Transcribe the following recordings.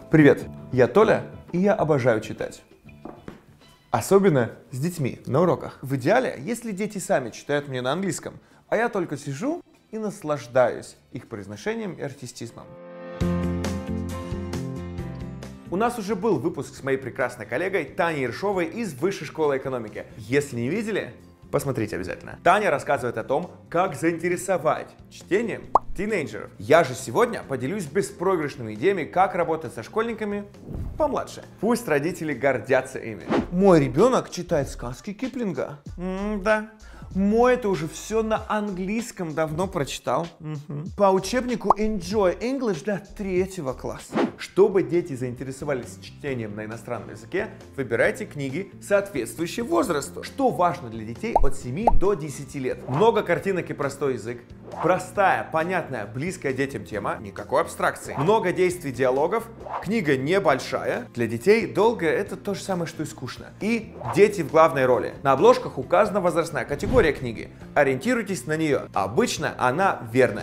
Привет, я Толя, и я обожаю читать. Особенно с детьми на уроках. В идеале, если дети сами читают мне на английском, а я только сижу и наслаждаюсь их произношением и артистизмом. У нас уже был выпуск с моей прекрасной коллегой Таней Ершовой из Высшей школы экономики. Если не видели, посмотрите обязательно. Таня рассказывает о том, как заинтересовать чтением тинейджеров. Я же сегодня поделюсь беспроигрышными идеями, как работать со школьниками помладше. Пусть родители гордятся ими. Мой ребенок читает сказки Киплинга. Да. Мой это уже все на английском давно прочитал. По учебнику Enjoy English для 3 класса. Чтобы дети заинтересовались чтением на иностранном языке, выбирайте книги, соответствующие возрасту. Что важно для детей от 7 до 10 лет? Много картинок и простой язык. Простая, понятная, близкая детям тема, никакой абстракции. Много действий, диалогов. Книга небольшая. Для детей долгая это то же самое, что и скучно. И дети в главной роли. На обложках указана возрастная категория книги. Ориентируйтесь на нее. Обычно она верная.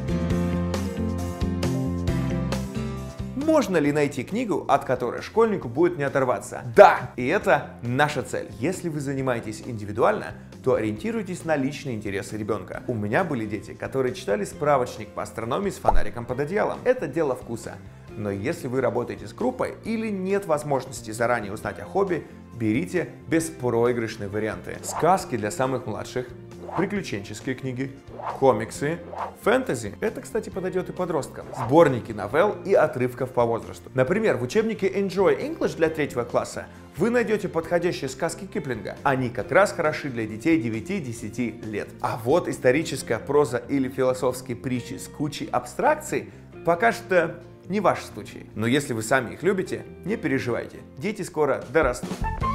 Можно ли найти книгу, от которой школьнику будет не оторваться? Да! И это наша цель. Если вы занимаетесь индивидуально, то ориентируйтесь на личные интересы ребенка. У меня были дети, которые читали справочник по астрономии с фонариком под одеялом. Это дело вкуса. Но если вы работаете с группой или нет возможности заранее узнать о хобби, берите беспроигрышные варианты. Сказки для самых младших, приключенческие книги, комиксы, фэнтези. Это, кстати, подойдет и подросткам. Сборники новелл и отрывков по возрасту. Например, в учебнике Enjoy English для 3 класса вы найдете подходящие сказки Киплинга. Они как раз хороши для детей 9-10 лет. А вот историческая проза или философские притчи с кучей абстракций пока что не ваш случай. Но если вы сами их любите, не переживайте. Дети скоро дорастут.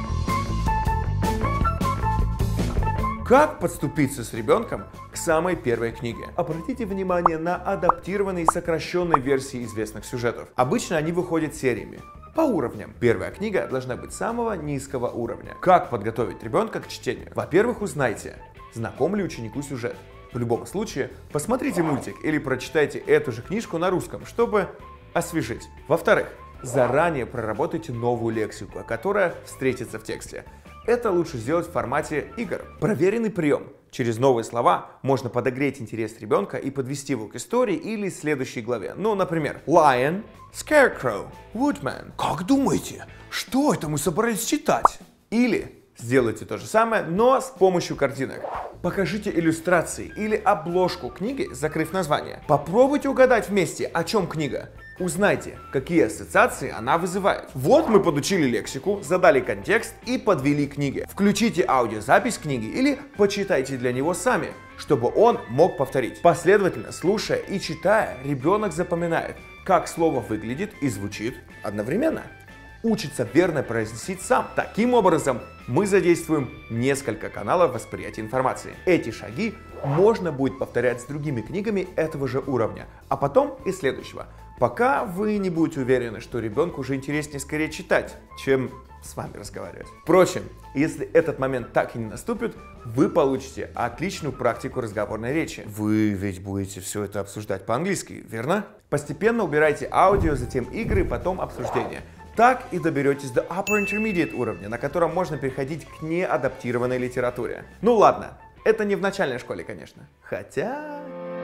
Как подступиться с ребенком к самой первой книге? Обратите внимание на адаптированные и сокращенные версии известных сюжетов. Обычно они выходят сериями, по уровням. Первая книга должна быть самого низкого уровня. Как подготовить ребенка к чтению? Во-первых, узнайте, знаком ли ученику сюжет. В любом случае, посмотрите мультик или прочитайте эту же книжку на русском, чтобы освежить. Во-вторых, заранее проработайте новую лексику, которая встретится в тексте. Это лучше сделать в формате игр. Проверенный прием. Через новые слова можно подогреть интерес ребенка и подвести его к истории или следующей главе. Ну, например, Lion, Scarecrow, Woodman. Как думаете, что это мы собрались читать? Или сделайте то же самое, но с помощью картинок. Покажите иллюстрации или обложку книги, закрыв название. Попробуйте угадать вместе, о чем книга. Узнайте, какие ассоциации она вызывает. Вот мы подучили лексику, задали контекст и подвели книги. Включите аудиозапись книги или почитайте для него сами, чтобы он мог повторить. Последовательно слушая и читая, ребенок запоминает, как слово выглядит и звучит одновременно. Учится верно произносить сам. Таким образом, мы задействуем несколько каналов восприятия информации. Эти шаги можно будет повторять с другими книгами этого же уровня, а потом и следующего, пока вы не будете уверены, что ребенку уже интереснее скорее читать, чем с вами разговаривать. Впрочем, если этот момент так и не наступит, вы получите отличную практику разговорной речи. Вы ведь будете все это обсуждать по-английски, верно? Постепенно убирайте аудио, затем игры, потом обсуждение. Так и доберетесь до Upper Intermediate уровня, на котором можно переходить к неадаптированной литературе. Ну ладно, это не в начальной школе, конечно. Хотя...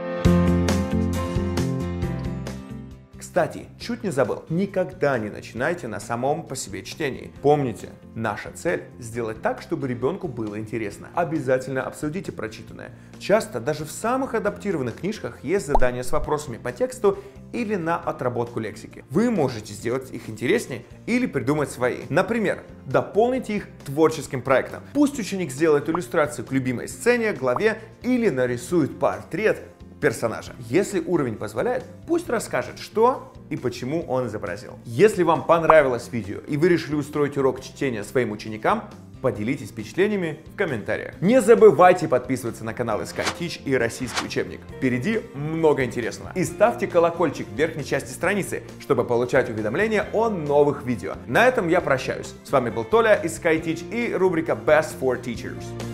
Кстати, чуть не забыл, никогда не начинайте на самом по себе чтении. Помните, наша цель – сделать так, чтобы ребенку было интересно. Обязательно обсудите прочитанное. Часто даже в самых адаптированных книжках есть задания с вопросами по тексту или на отработку лексики. Вы можете сделать их интереснее или придумать свои. Например, дополните их творческим проектом. Пусть ученик сделает иллюстрацию к любимой сцене, главе или нарисует портрет персонажа. Если уровень позволяет, пусть расскажет, что и почему он изобразил. Если вам понравилось видео и вы решили устроить урок чтения своим ученикам, поделитесь впечатлениями в комментариях. Не забывайте подписываться на каналы SkyTeach и Российский учебник. Впереди много интересного. И ставьте колокольчик в верхней части страницы, чтобы получать уведомления о новых видео. На этом я прощаюсь. С вами был Толя из SkyTeach и рубрика Best for Teachers.